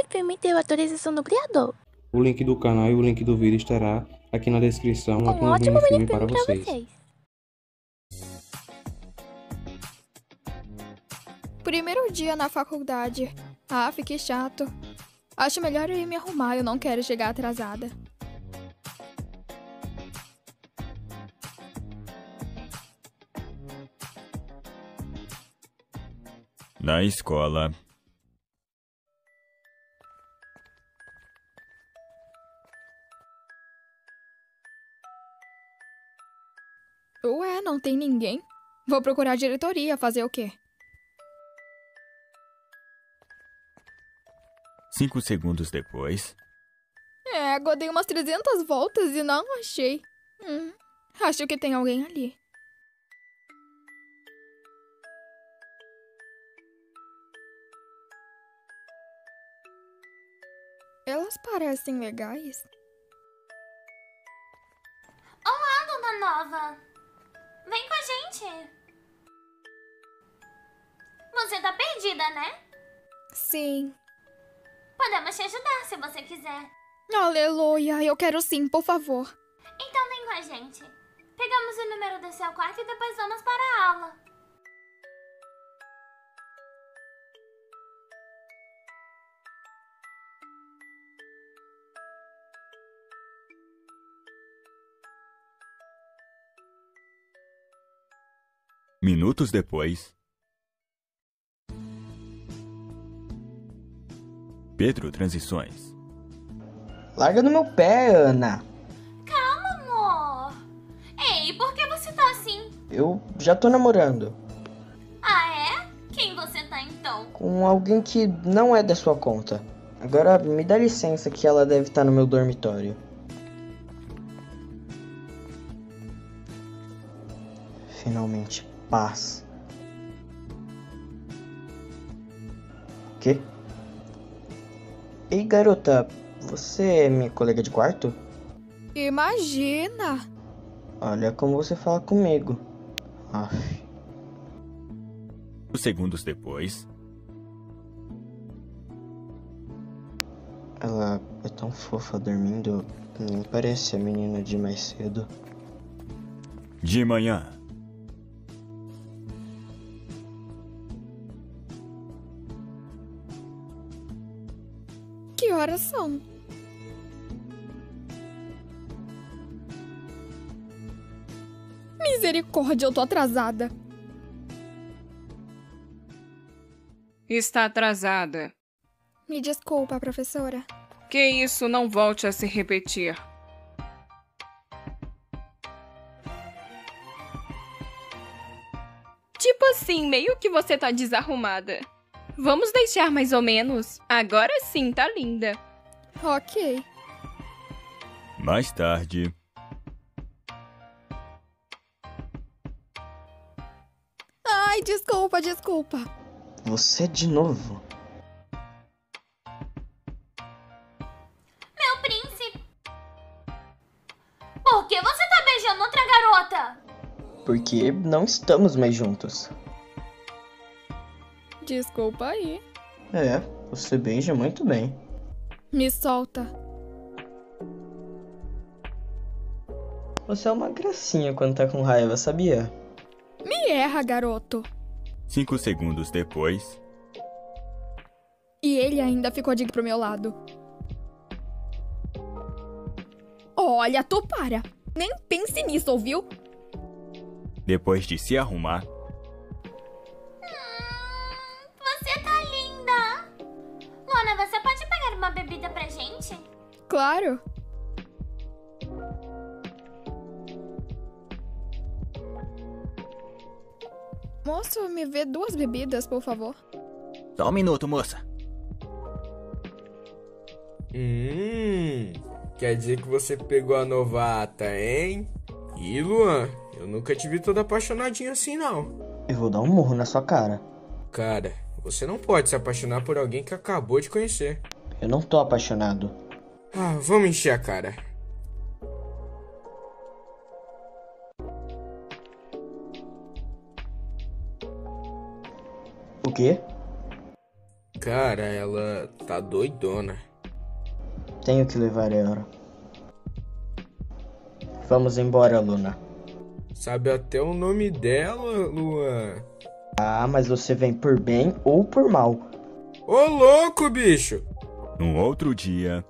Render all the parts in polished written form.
permitiu a autorização do criador. O link do canal e o link do vídeo estará aqui na descrição Um apontando ótimo um filme minifilme para pra vocês. vocês. Primeiro dia na faculdade. Ah, fiquei chato. Acho melhor eu ir me arrumar, eu não quero chegar atrasada. Na escola. Ué, não tem ninguém? Vou procurar a diretoria, fazer o quê? 5 segundos depois. Agora dei umas 300 voltas e não achei. Acho que tem alguém ali. Elas parecem legais. Olá, dona Nova. Vem com a gente. Você tá perdida, né? Sim. Podemos te ajudar se você quiser. Aleluia, eu quero sim, por favor. Então vem com a gente. Pegamos o número do seu quarto e depois vamos para a aula. Minutos depois. Pedro Transições. Larga do meu pé, Ana. Calma, amor. Ei, por que você tá assim? Eu já tô namorando. Ah, é? Quem você tá então? Com alguém que não é da sua conta. Agora me dá licença que ela deve estar no meu dormitório. Finalmente, paz. Quê? Ei, garota, você é minha colega de quarto? Imagina! Olha como você fala comigo. Aff. 5 segundos depois. Ela é tão fofa dormindo, nem parece a menina de mais cedo. De manhã. Que horas são? Misericórdia, eu tô atrasada. Está atrasada. Me desculpa, professora. Que isso não volte a se repetir. Tipo assim, meio que você tá desarrumada. Vamos deixar mais ou menos? Agora sim, tá linda. Ok. Mais tarde. Ai, desculpa. Você de novo? Meu príncipe. Por que você tá beijando outra garota? Porque não estamos mais juntos. Desculpa aí. É, você beija muito bem. Me solta. Você é uma gracinha quando tá com raiva, sabia? Me erra, garoto. 5 segundos depois. E ele ainda ficou de pro meu lado. Olha, tu para. Nem pense nisso, ouviu? Depois de se arrumar. Você tá linda. Lona, você pode pegar uma bebida pra gente? Claro. Moço, me vê 2 bebidas, por favor. Só um minuto, moça. Quer dizer que você pegou a novata, hein? Ih, Luan, eu nunca te vi toda apaixonadinha assim, não. Eu vou dar um murro na sua cara. Cara, você não pode se apaixonar por alguém que acabou de conhecer. Eu não tô apaixonado. Ah, vamos encher a cara. O quê? Cara, ela tá doidona. Tenho que levar ela. Vamos embora, Luna. Sabe até o nome dela, Luan. Ah, mas você vem por bem ou por mal. Ô, louco, bicho! No outro dia,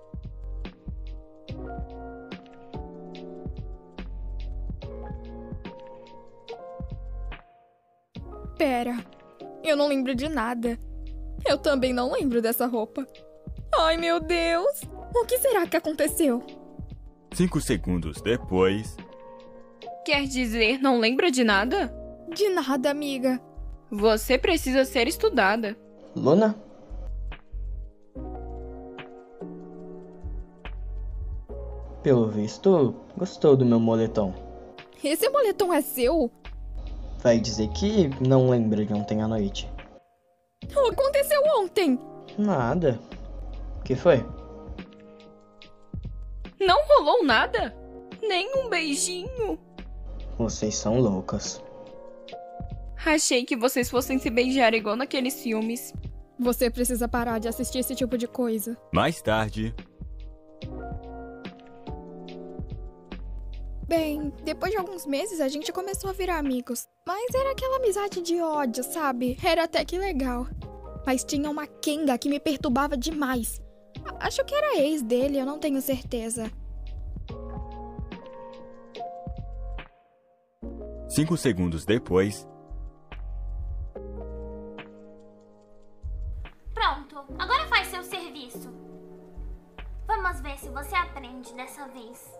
Pera, eu não lembro de nada. Eu também não lembro dessa roupa. Ai, meu Deus! O que será que aconteceu? 5 segundos depois, Quer dizer, não lembra de nada? De nada, amiga. Você precisa ser estudada. Luna? Pelo visto, gostou do meu moletom. Esse moletom é seu? Vai dizer que não lembra de ontem à noite. O que aconteceu ontem? Nada. O que foi? Não rolou nada? Nem um beijinho? Vocês são loucas. Achei que vocês fossem se beijar igual naqueles filmes. Você precisa parar de assistir esse tipo de coisa. mais tarde, Bem, depois de alguns meses a gente começou a virar amigos. Mas era aquela amizade de ódio, sabe? Era até que legal. Mas tinha uma Kenga que me perturbava demais. Acho que era ex dele, eu não tenho certeza. 5 segundos depois, Pronto, agora faz seu serviço. Vamos ver se você aprende dessa vez.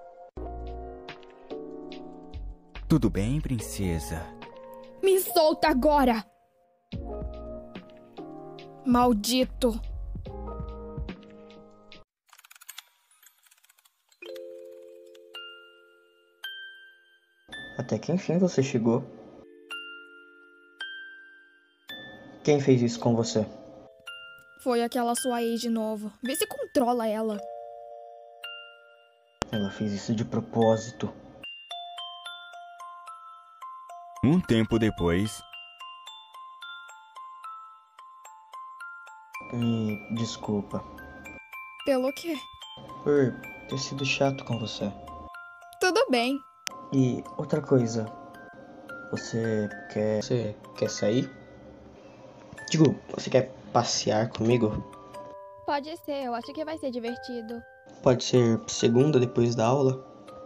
tudo bem, princesa? Me solta agora! Maldito! Até que enfim você chegou. Quem fez isso com você? Foi aquela sua ex de novo. Vê se controla ela. Ela fez isso de propósito. Um tempo depois, Me desculpa Pelo quê? por ter sido chato com você. Tudo bem. E outra coisa, você quer sair? Digo, você quer passear comigo? Pode ser, eu acho que vai ser divertido. Pode ser segunda depois da aula?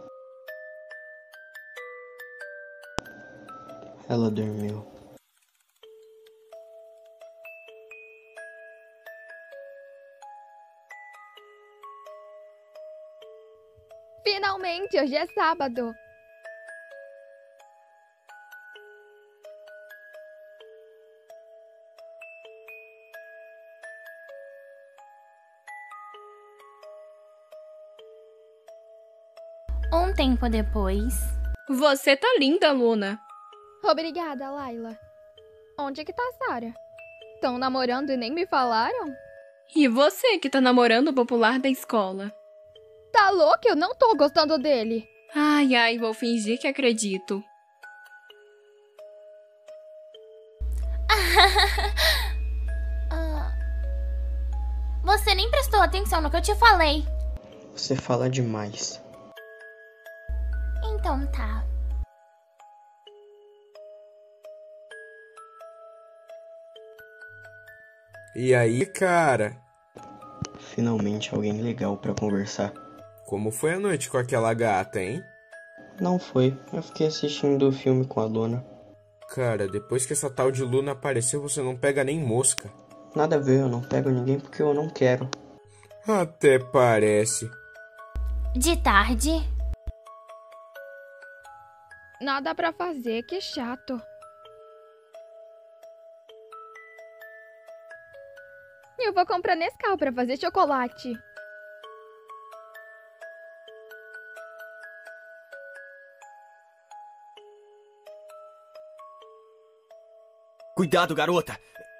Ela dormiu. Finalmente, hoje é sábado. Um tempo depois... Você tá linda, Luna. Obrigada, Layla. Onde que tá a Sarah? Estão namorando e nem me falaram? E você que tá namorando o popular da escola? Tá louca? Eu não tô gostando dele. Ai, ai, vou fingir que acredito. Você nem prestou atenção no que eu te falei. Você fala demais. Então tá. E aí, cara? Finalmente alguém legal pra conversar. Como foi a noite com aquela gata, hein? Não foi, eu fiquei assistindo o filme com a Luna. Cara, depois que essa tal de Luna apareceu, você não pega nem mosca. Nada a ver, eu não pego ninguém porque eu não quero. Até parece. De tarde... Nada pra fazer, que chato. Eu vou comprar Nescau pra fazer chocolate. Cuidado, garota!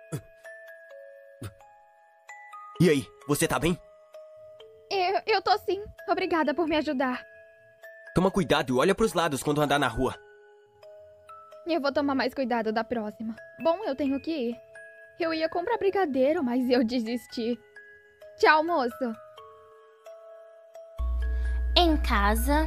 E aí, você tá bem? Eu tô sim. Obrigada por me ajudar. Toma cuidado e olha pros lados quando andar na rua. Eu vou tomar mais cuidado da próxima. Bom, eu tenho que ir. Eu ia comprar brigadeiro, mas eu desisti. Tchau, moço. Em casa.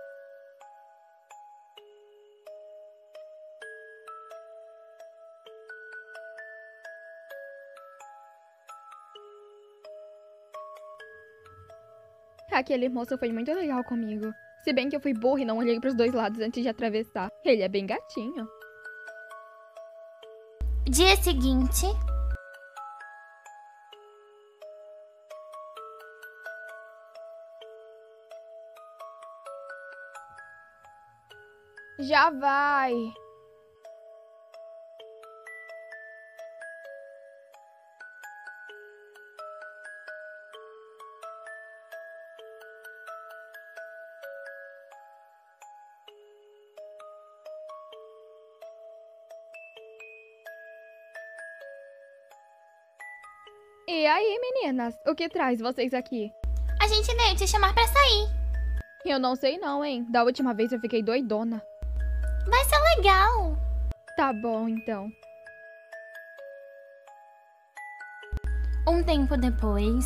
Aquele moço foi muito legal comigo. Se bem que eu fui burra e não olhei pros dois lados antes de atravessar. Ele é bem gatinho. Dia seguinte. Já vai. E aí, meninas? O que traz vocês aqui? A gente veio te chamar pra sair. Eu não sei não, hein? Da última vez eu fiquei doidona. Vai ser legal. Tá bom, então. Um tempo depois.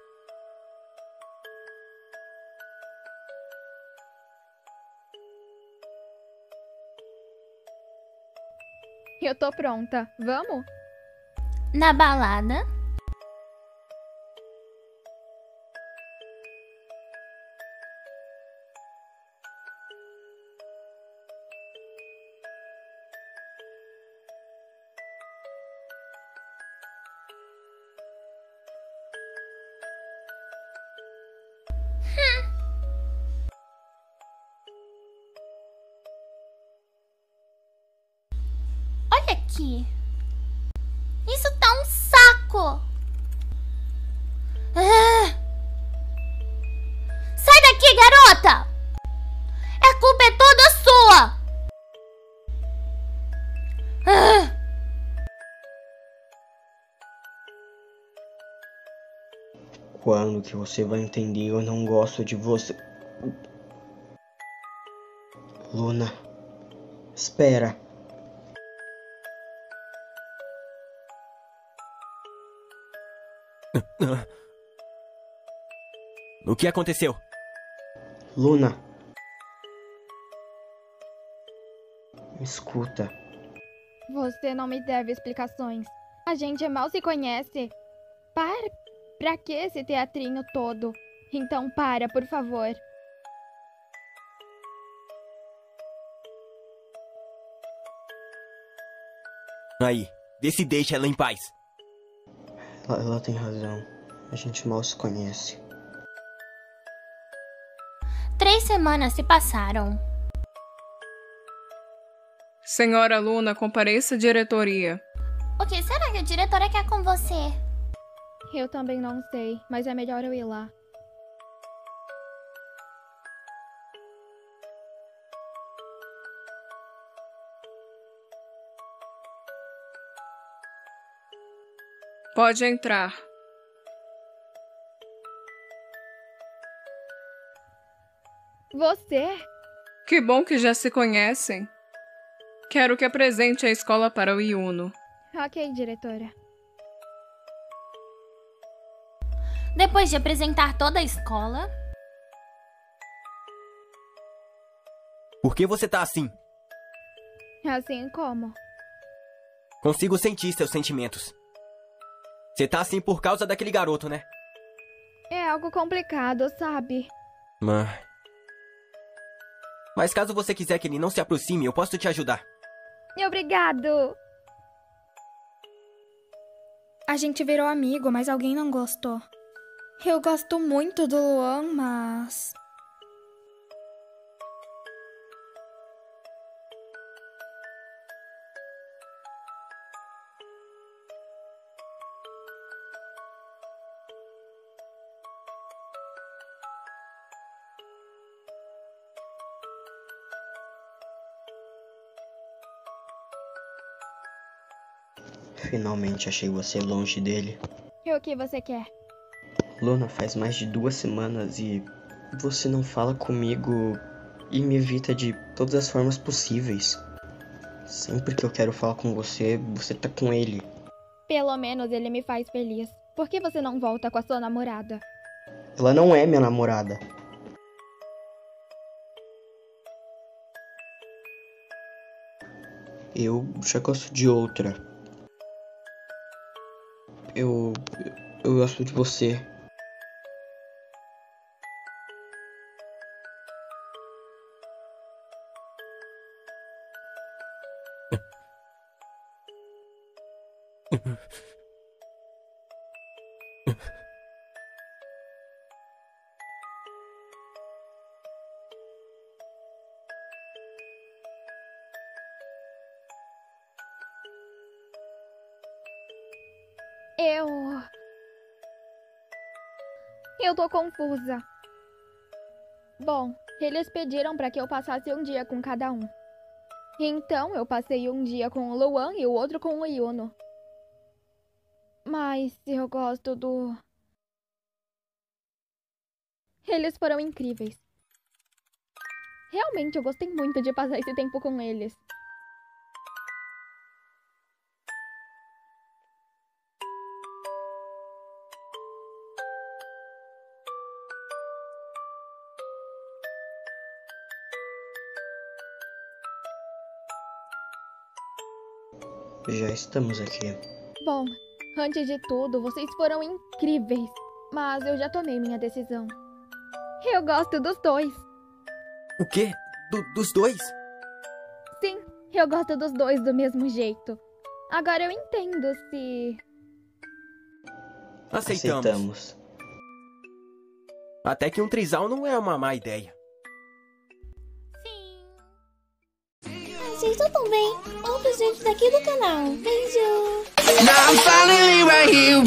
Eu tô pronta. Vamos? Na balada. Olha aqui. Isso tá um saco. Sai daqui, garota! A culpa é toda sua! Quando que você vai entender? Eu não gosto de você. Luna, espera. O que aconteceu? Luna. Me escuta. Você não me deve explicações. A gente mal se conhece. Pra que esse teatrinho todo? Então para, por favor. Aí, vê se deixa ela em paz. Ela tem razão. A gente mal se conhece. 3 semanas se passaram. Senhora Luna, compareça à diretoria. O que será que a diretora quer com você? Eu também não sei, mas é melhor eu ir lá. Pode entrar. Você? Que bom que já se conhecem. Quero que apresente a escola para o Yuno. Ok, diretora. Depois de apresentar toda a escola... Por que você tá assim? Assim como? Consigo sentir seus sentimentos. Você tá assim por causa daquele garoto, né? É algo complicado, sabe? Mas caso você quiser que ele não se aproxime, eu posso te ajudar. Obrigado! A gente virou amigo, mas alguém não gostou. Eu gosto muito do Luan, mas... Finalmente achei você longe dele. E o que você quer? Luna, faz mais de 2 semanas e você não fala comigo e me evita de todas as formas possíveis. Sempre que eu quero falar com você, você tá com ele. Pelo menos ele me faz feliz. Por que você não volta com a sua namorada? Ela não é minha namorada. Eu já gosto de outra. Eu gosto de você. Eu tô confusa. Bom, eles pediram pra que eu passasse um dia com cada um. Então, eu passei um dia com o Luan e o outro com o Yuno. Mas eu gosto do... Eles foram incríveis. Realmente, eu gostei muito de passar esse tempo com eles. Já estamos aqui. Bom, antes de tudo, vocês foram incríveis. Mas eu já tomei minha decisão. Eu gosto dos dois. O quê? Dos dois? Sim, eu gosto dos dois do mesmo jeito. Agora eu entendo se... Aceitamos. Até que um trisal não é uma má ideia. Assista também outros vídeos daqui do canal. Beijo! Now I'm finally right here